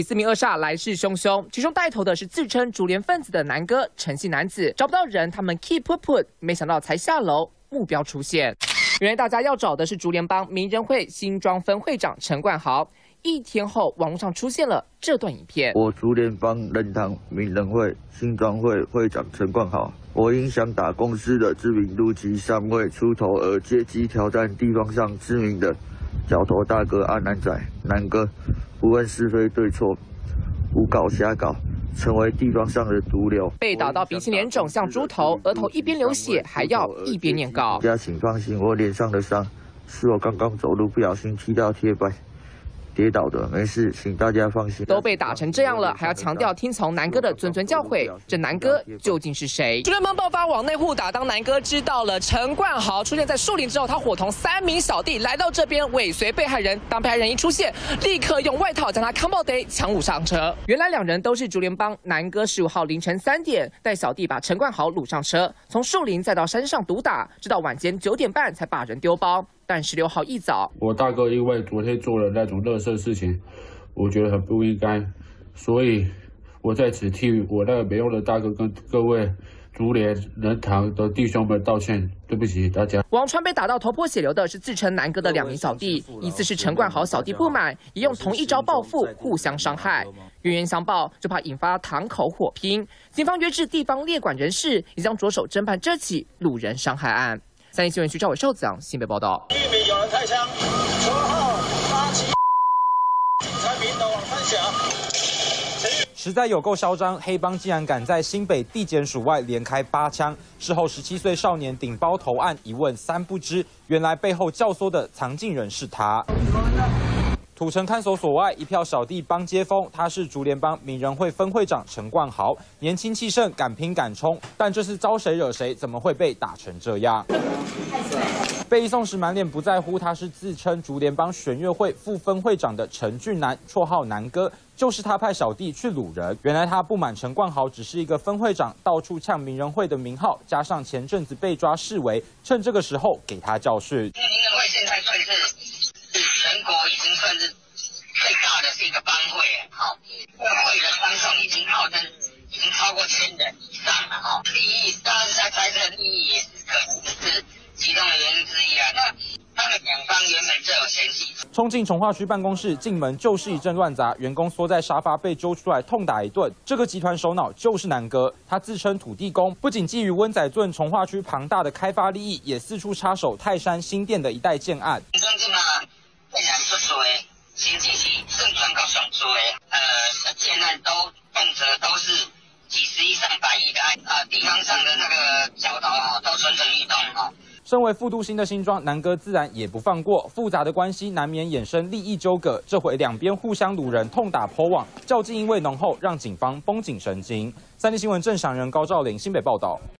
起4名恶煞来势汹汹，其中带头的是自称竹联分子的南哥陈姓男子，找不到人，他们 keep put， 没想到才下楼，目标出现。原来大家要找的是竹联帮名人会新庄分会长陈冠豪。1天后，网络上出现了这段影片。 我竹联帮仁堂名人会新庄会会长陈冠豪，我因想打公司的知名度及尚未出头而借机挑战地方上知名的角头大哥阿南仔南哥，不问是非对错，胡搞瞎搞。 成为地方上的毒瘤， 被打到鼻青脸肿，像猪头，额头一边流血，还要一边念稿。 大家请放心，我脸上的伤是我刚刚走路不小心踢到铁板。 跌倒的没事，请大家放心。 都被打成这样了，还要强调听从南哥的谆谆教诲，这南哥究竟是谁？竹联帮爆发往内互打，当南哥知道了陈冠豪出现在树林之后，他伙同3名小弟来到这边尾随被害人。当被害人一出现，立刻用外套将他扛爆得抢舞上车。原来2人都是竹联帮，南哥15号凌晨3点带小弟把陈冠豪掳上车，从树林再到山上毒打，直到晚间9点半才把人丢包。 但16号一早， 我大哥因为昨天做了那种垃圾事情，我觉得很不应该，所以我在此替我那个没用的大哥跟各位竹联仁堂的弟兄们道歉，对不起大家。 王川被打到头破血流的是自称南哥的2名小弟，疑似是陈冠豪小弟不满，也用同一招报复，互相伤害。冤冤相报，就怕引发堂口火拼。警方约制地方列管人士，也将着手侦办这起路人伤害案。3立新闻徐兆伟、邵子阳新北报道。 玉米有人开枪，说号87，警察明斗网分享。 实在有够嚣张，黑帮竟然敢在新北地检署外连开8枪。事后17岁少年顶包投案，一问3不知，原来背后教唆的藏镜人是他。 土城看守所外，一票小弟帮接风。他是竹联帮名人会分会长陈冠豪，年轻气盛，敢拼敢冲。但这是招谁惹谁？怎么会被打成这样？被移送时满脸不在乎，他是自称竹联帮选乐会副分会长的陈俊南，绰号南哥，就是他派小弟去掳人。原来他不满陈冠豪只是一个分会长，到处呛名人会的名号，加上前阵子被抓示威，趁这个时候给他教训。 名人会现在算是。 全国已经算是最大的是一个帮会，好，会的帮众已经号称已经超过1000人以上了，哈。利益当然在猜测利益也是可能是其中的原因之一啊。那他们2方原本就有嫌隙。 冲进重划区办公室，进门就是一阵乱砸，员工缩在沙发被揪出来痛打一顿。这个集团首脑就是南哥，他自称土地公，不仅觊觎温仔圳重划区庞大的开发利益，也四处插手泰山新店的一带建案。 虽然不多诶，前几期胜算高上多诶，建案都动辄都是几十亿、上百亿的案地方上的那个角头都蠢蠢欲动身为副都心的新庄，南哥自然也不放过，复杂的关系难免衍生利益纠葛。这回2边互相掳人，痛打破网，较劲因为浓厚，让警方绷紧神经。3立新闻郑祥仁、高兆麟新北报道。